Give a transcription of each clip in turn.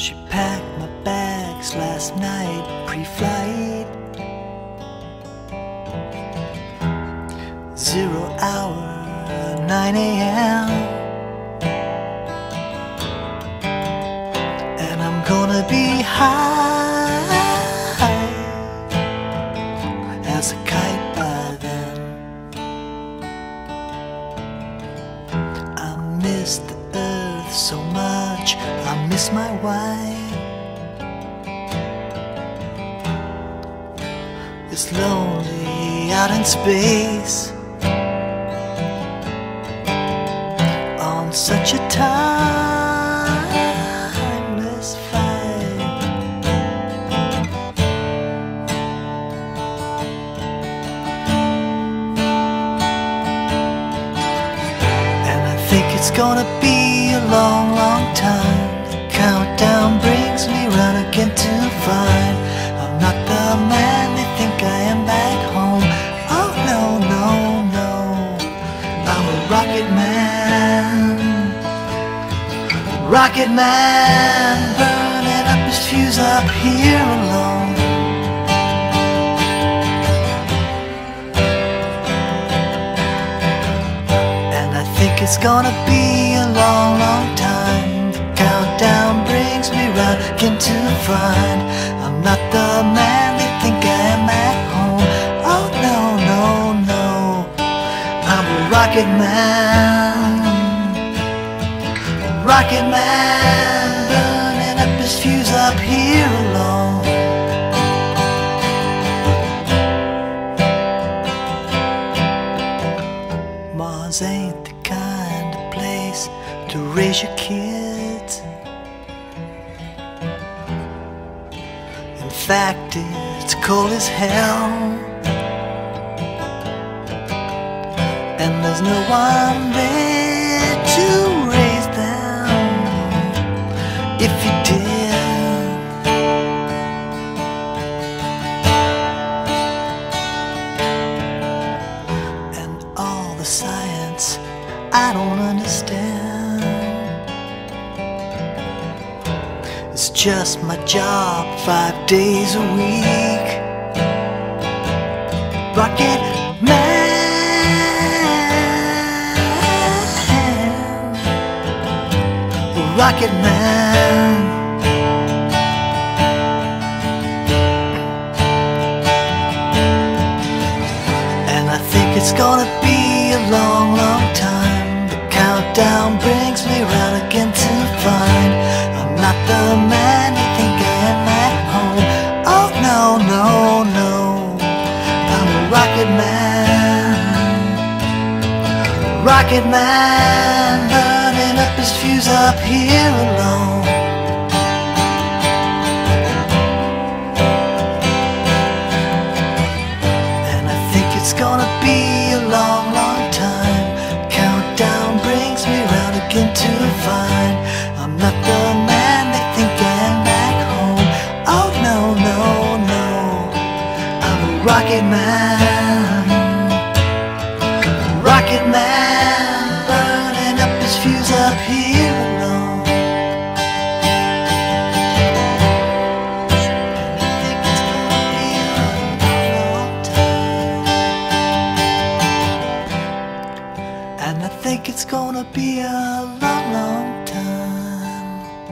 She packed my bags last night, pre-flight. 0 hour, 9 a.m. And I'm gonna be high as a kite by then. I miss the earth so much, I miss my wife. It's lonely out in space on such a timeless flight. And I think it's gonna be a long, long time. The countdown brings me round again to find I'm not the man they think I am back home. Oh no, no, no, I'm a rocket man. Rocket man, burning up his fuse up here alone. And I think it's gonna be a long, long time. The countdown brings me round again to find I'm not the man they think I am at home. Oh no, no, no, I'm a rocket man. Rocket man, burning up his fuse up here alone. Mars ain't the kind of place to raise your kids. In fact, it's cold as hell, and there's no one there to raise them if you did. And all the science I don't understand, it's just my job 5 days a week. Rocket man, rocket man. And I think it's gonna be a long, long time. The countdown brings me round again to find I'm not the man you think I am at home. Oh no, no, no, I'm a rocket man. Rocket man, burning up his fuse up here alone. And I think it's gonna be a long, long time. Countdown brings me round again to find I'm not the man they think I am back home. Oh no, no, no, I'm a rocket man. Rocket man, burning up his fuse up here alone. And I think it's gonna be a long, long time.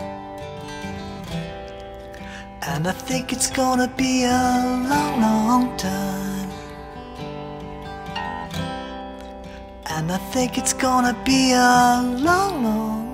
And I think it's gonna be a long, long time. And I think it's gonna be a long, long